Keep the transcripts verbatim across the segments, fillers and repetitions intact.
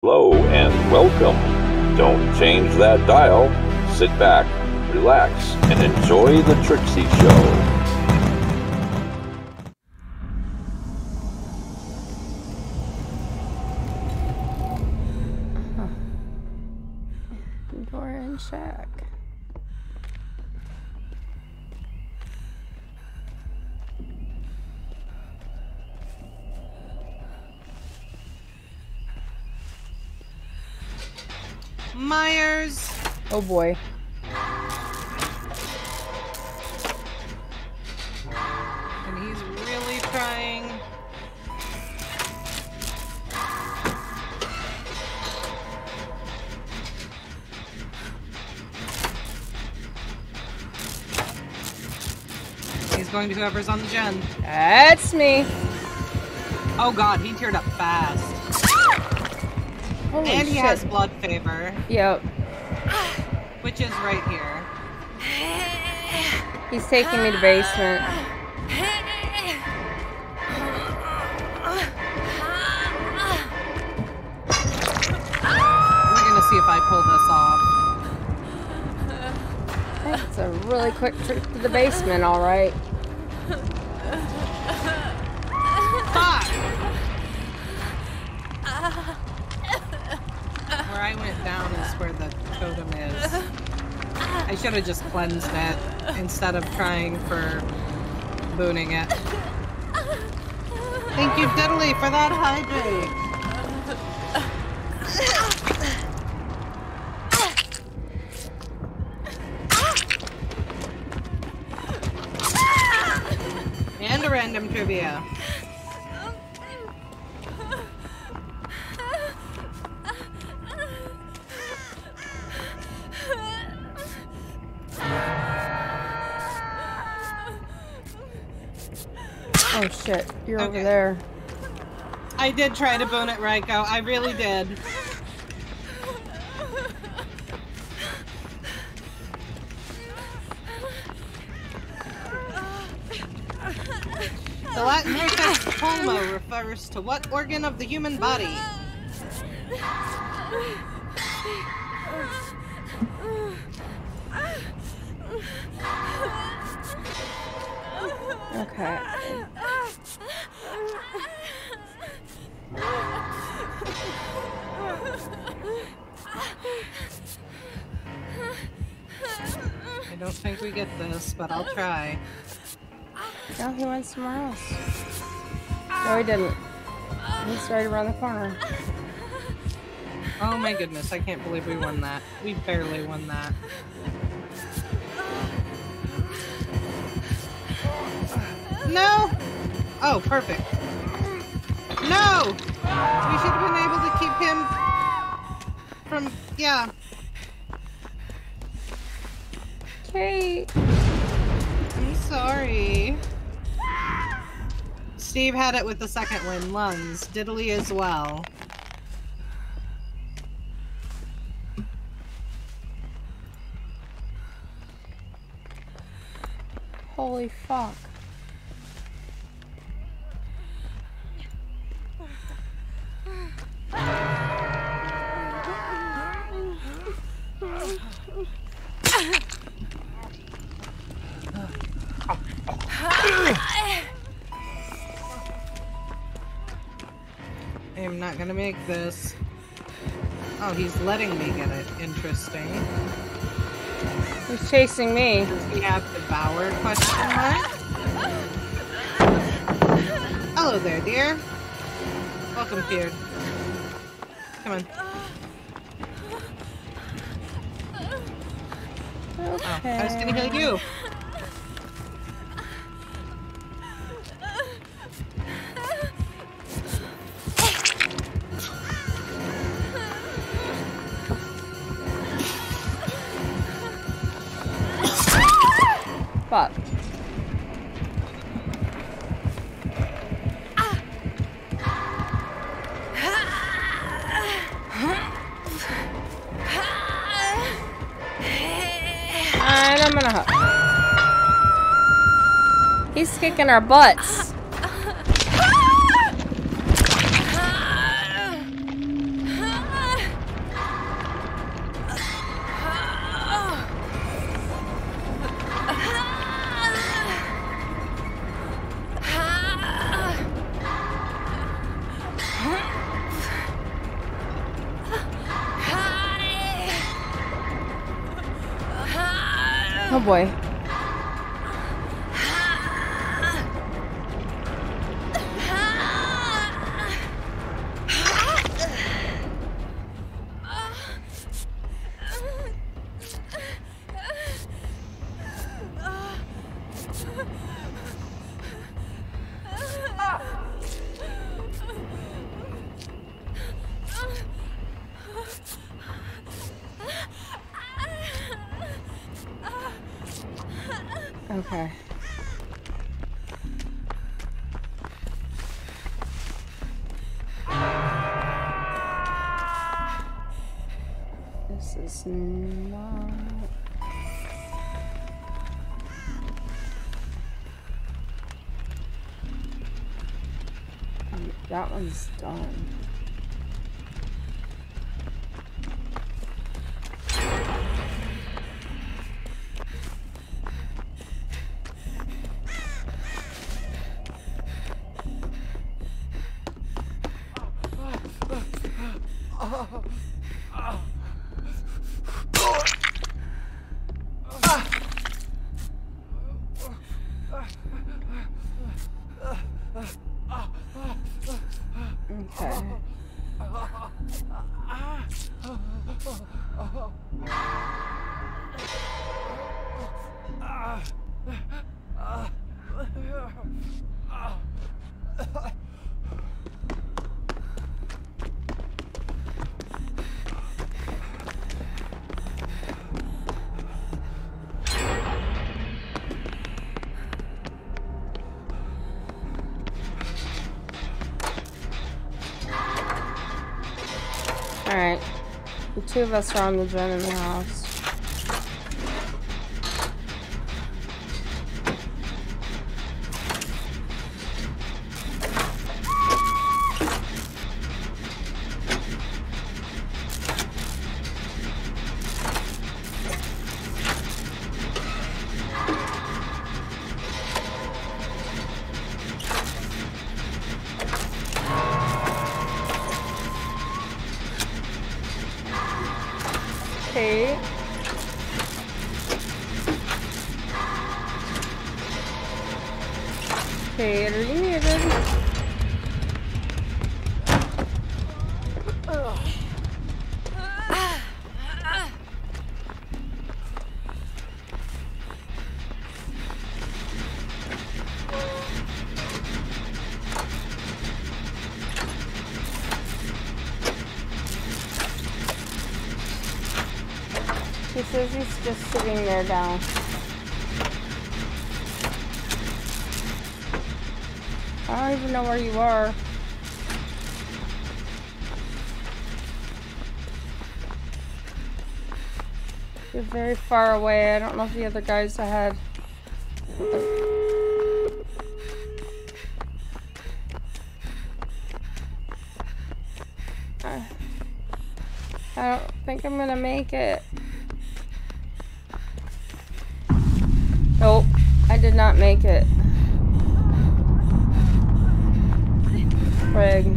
Hello and welcome. Don't change that dial. Sit back, relax, and enjoy the Trixie Show. Door and shack. Myers. Oh boy. And he's really trying. He's going to whoever's on the gen. That's me. Oh god, he teared up fast. Holy and he shit. has blood favor. Yep. Which is right here. He's taking me to basement. We're gonna see if I pull this off. That's a really quick trip to the basement, alright. Fuck! Where I went down is where the totem is. I should have just cleansed it instead of trying for booning it. Thank you, Diddly, for that hydrate. And a random trivia. Oh shit, you're Okay. over there. I did try to boon it, Raiko. I really did. The Latin prefix pulmo refers to what organ of the human body? Okay. I don't think we get this, but I'll try. No, he went somewhere else. No, he didn't. He's right around the corner. Oh my goodness, I can't believe we won that. We barely won that. No! Oh, perfect. No! We should have been able to keep him from... yeah. Kate! I'm sorry. Steve had it with the second win, lungs. Diddly as well. Holy fuck. I am not gonna make this. Oh, he's letting me get it. Interesting. He's chasing me. Does he have Devour? Question mark. Hello there, dear. Welcome, Beard. Come on. Okay. Oh, I was gonna heal you. Fuck. And I'm gonna hook. He's kicking our butts. Oh boy. Okay. This is not... Um, that one's done. Okay. Alright. The two of us are on the gen in the house. Okay. Okay, are you muted? He says he's just sitting there down. I don't even know where you are. You're very far away. I don't know if the other guy's ahead. I don't think I'm gonna make it. Nope, I did not make it. Frig.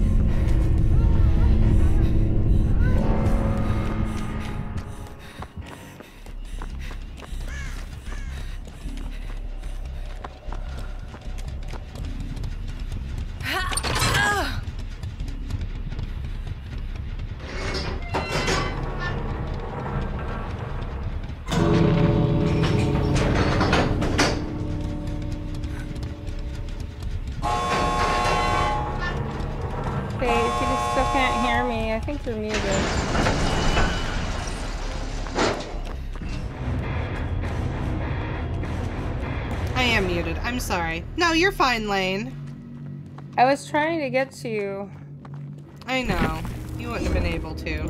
I think you're muted. I am muted. I'm sorry. No, you're fine, Lane. I was trying to get to you. I know. You wouldn't have been able to.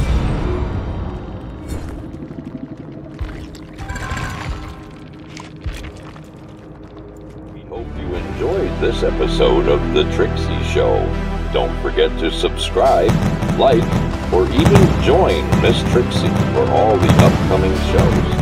We hope you enjoyed this episode of The Trixie Show. Don't forget to subscribe, like, or even join Miss Trixie for all the upcoming shows.